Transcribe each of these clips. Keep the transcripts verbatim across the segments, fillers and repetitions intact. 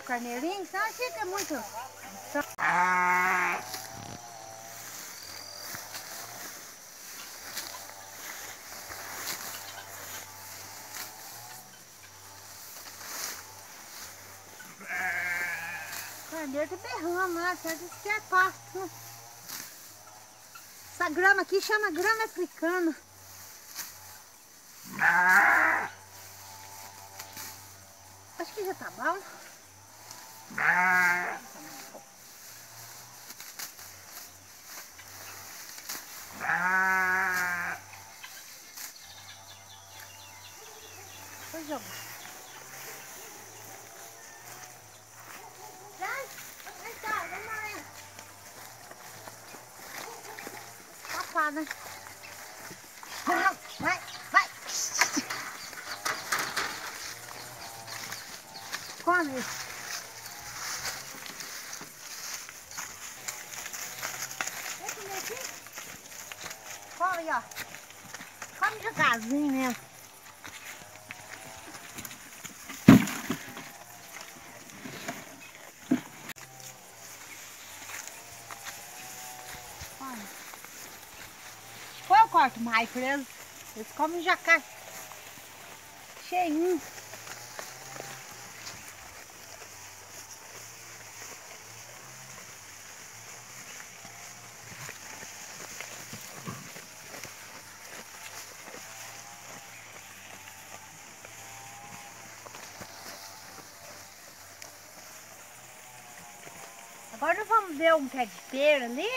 carneirinho, senão fica muito... O carneiro tá berrando, né? Isso que é pasto, né? Essa grama aqui chama grama africana. Acho que já tá bom. Vou jogar. Vai, vem cá, vamos lá. Papá, né? Vai, vai, vai. Come. Vem comer aqui. Come, ó. Come devagarzinho mesmo. Depois eu corto mais pra eles. Eles comem jacá cheinho. Agora vamos ver um pé de pera ali.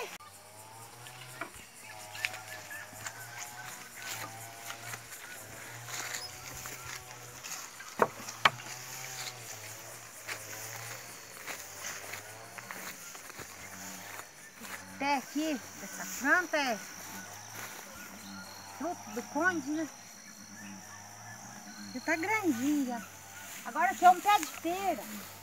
Esse pé aqui, essa planta é fruto do conde, né? Já tá grandinho já. Agora aqui é um pé de pera.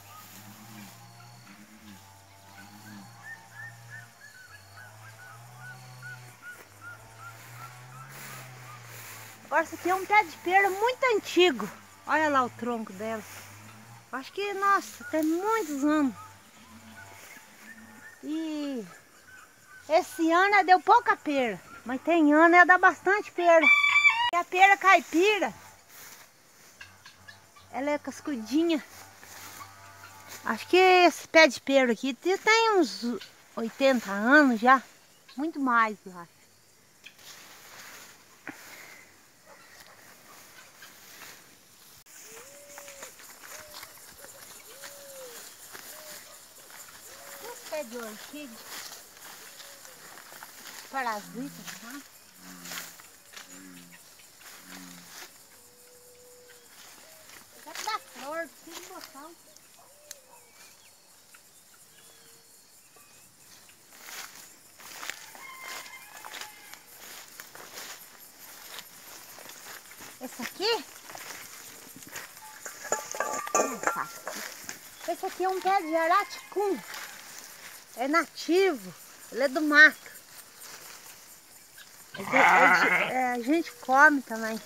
Agora isso aqui é um pé de pera muito antigo. Olha lá o tronco dela. Acho que, nossa, tem muitos anos. E esse ano deu pouca pera, mas tem ano é dá bastante pera. E a pera caipira, ela é cascudinha. Acho que esse pé de pera aqui tem uns oitenta anos já. Muito mais, eu acho. Esse pé de orquídea, parasita, tá? Pode dar flor, precisa botar. Esse aqui, esse aqui é um pé de araticum, é nativo, ele é do mato. É de, é de, é, a gente come também.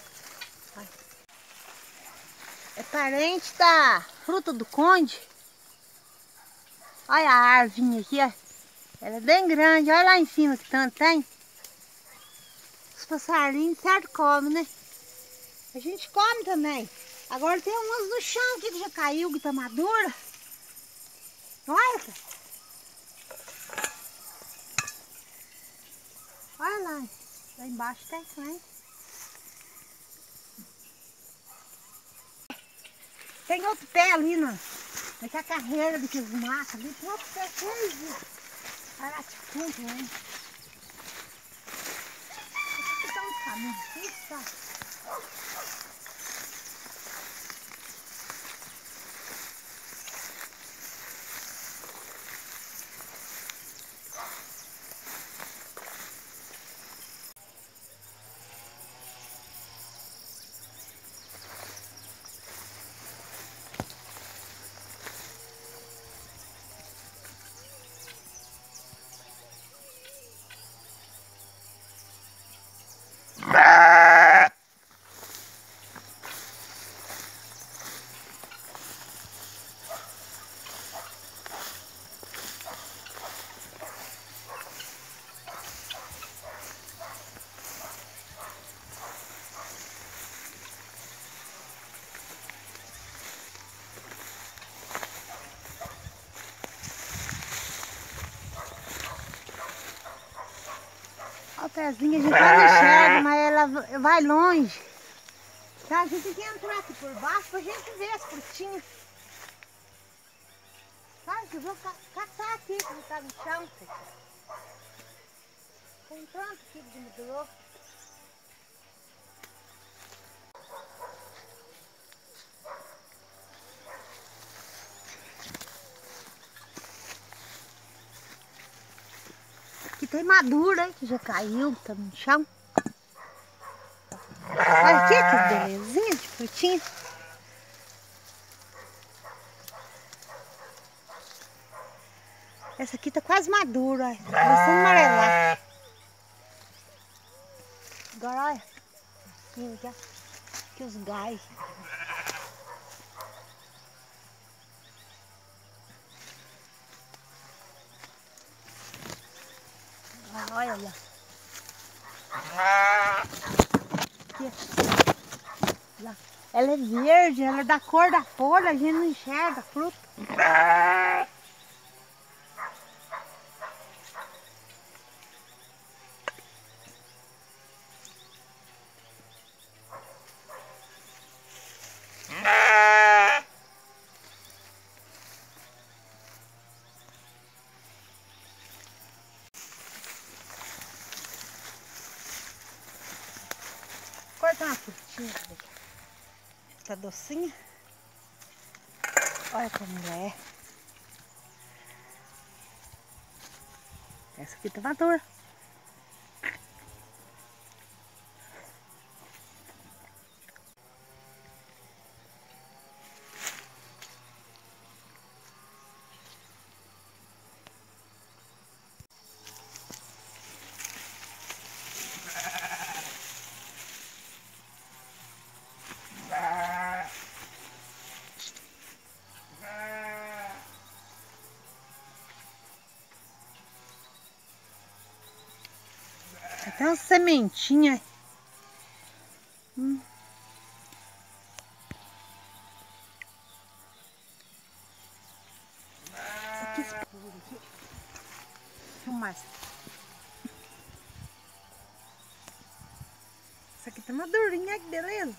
É parente da fruta do conde. Olha a árvore aqui, ó. Ela é bem grande, olha lá em cima que tanto tem. Os passarinhos certo comem, né? A gente come também. Agora tem umas no chão aqui que já caiu, que tá madura. Olha. Olha lá. Lá embaixo tem também. Tem outro pé ali, não. Naquela carreira daqueles matos ali. Tem outro pé cheio de araticum também. Aqui tá um caminho aqui, tá? Olha o pezinho, a gente não enxerga, mas ela vai longe. Tá? A gente tem que entrar aqui por baixo pra gente ver as frutinhas. Sabe que eu vou ca caçar aqui, que tá no chão. Tem tanto aqui de mudou. Aqui tem madura, hein, que já caiu, tá no chão. Olha aqui, que belezinha de frutinha. Essa aqui tá quase madura, olha. Tá começando a amarelar. Agora, olha. Aqui, aqui, aqui os gás. Olha lá. Aqui. Lá. Ela é verde, ela é da cor da folha, a gente não enxerga a fruta. Cortar uma frutinha. Tá docinha. Olha como ela é. Essa aqui tá madura. Até uma sementinha. Hum. Aqui escuro aqui. Filmar. Essa aqui tá madurinha, que beleza.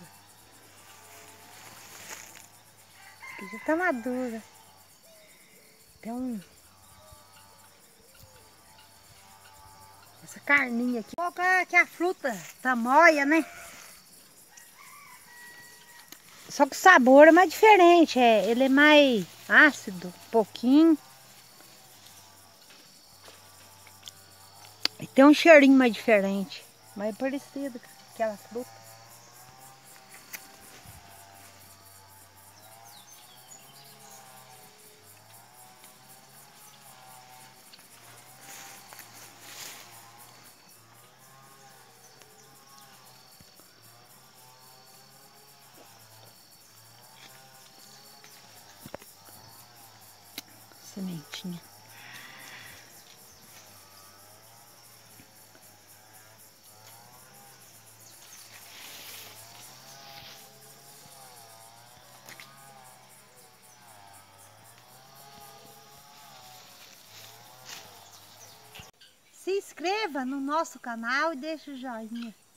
Essa aqui já tá madura. Tem um... Essa carninha aqui. Qual que é que a fruta tá moia, né? Só que o sabor é mais diferente, é, ele é mais ácido, um pouquinho. E tem um cheirinho mais diferente, mais parecido com aquela fruta. Sementinha. Se inscreva no nosso canal e deixe o joinha.